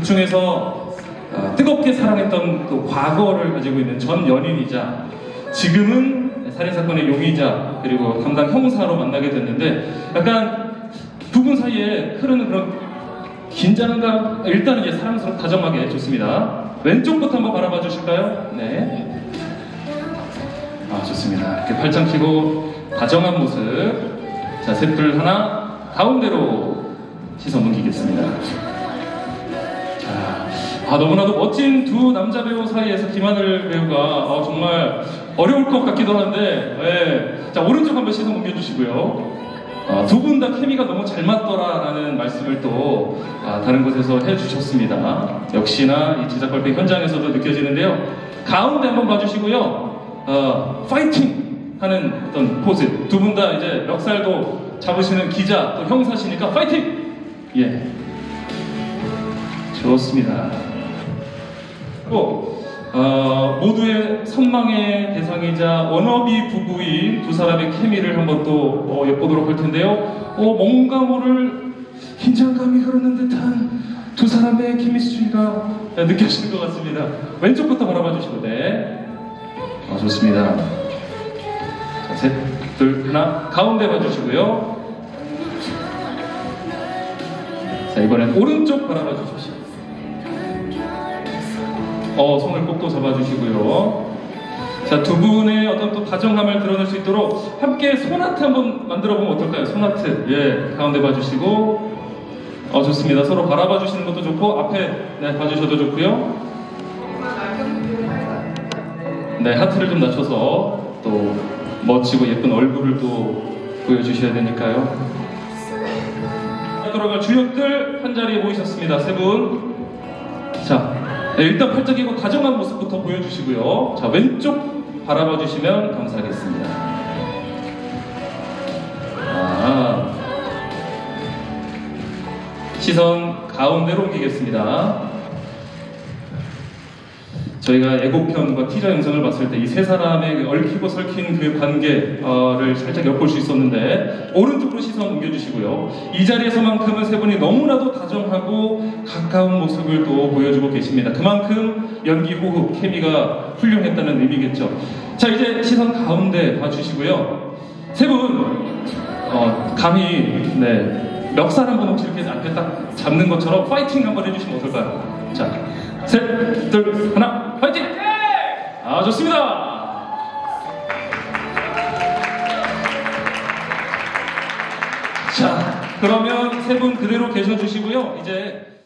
중에서 뜨겁게 사랑했던 또 과거를 가지고 있는 전 연인이자 지금은 살인사건의 용의자 그리고 담당 형사로 만나게 됐는데 약간 두 분 사이에 흐르는 그런 긴장감, 일단은 이제 사랑스럽고 다정하게 좋습니다. 왼쪽부터 한번 바라봐 주실까요? 네. 좋습니다. 이렇게 팔짱 끼고 다정한 모습. 자, 셋둘 하나 가운데로 시선 넘기겠습니다. 자, 너무나도 멋진 두 남자 배우 사이에서 김하늘 배우가 정말 어려울 것 같기도 한데, 네. 자, 오른쪽 한번 시선 옮겨주시고요. 두 분 다 케미가 너무 잘 맞더라라는 말씀을 또 다른 곳에서 해주셨습니다. 역시나 이 제작 발표 현장에서도 느껴지는데요. 가운데 한번 봐주시고요. 파이팅 하는 어떤 포즈. 두 분 다 이제 멱살도 잡으시는 기자 또 형사시니까 파이팅! 예, 좋습니다. 모두의 선망의 대상이자 워너비 부부인 두 사람의 케미를 한번 또 엿보도록 할 텐데요. 뭔가 모를 긴장감이 흐르는 듯한 두 사람의 케미스트리가 느껴지는 것 같습니다. 왼쪽부터 바라봐 주시고, 네. 좋습니다. 자, 셋, 둘, 하나, 가운데 봐주시고요. 자, 이번엔 오른쪽 바라봐 주십시오. 손을 꼭 또 잡아주시고요. 자, 두 분의 어떤 또 다정함을 드러낼 수 있도록 함께 소나트 한번 만들어보면 어떨까요? 소나트. 예, 가운데 봐주시고. 좋습니다. 서로 바라봐 주시는 것도 좋고, 앞에 봐주셔도 좋고요. 네, 하트를 좀 낮춰서 또 멋지고 예쁜 얼굴을 또 보여주셔야 되니까요. 돌아갈 주역들 한 자리에 모이셨습니다. 세 분. 자. 네, 일단 팔짱 끼고 다정한 모습부터 보여주시고요. 자, 왼쪽 바라봐 주시면 감사하겠습니다. 시선 가운데로 옮기겠습니다. 저희가 예고편과 티저 영상을 봤을 때 이 세 사람의 얽히고 설킨 그 관계를 살짝 엿볼 수 있었는데 오른쪽으로 시선 옮겨주시고요. 이 자리에서만큼은 세 분이 너무나도 다정하고 가까운 모습을 또 보여주고 계십니다. 그만큼 연기, 호흡, 케미가 훌륭했다는 의미겠죠. 자, 이제 시선 가운데 봐주시고요. 세 분 감히 멱살 한번 혹시 이렇게 앞에 딱 잡는 것처럼 파이팅 한번 해주시면 어떨까요? 자, 셋, 둘, 하나, 파이팅! 좋습니다. 자, 그러면 세 분 그대로 계셔주시고요. 이제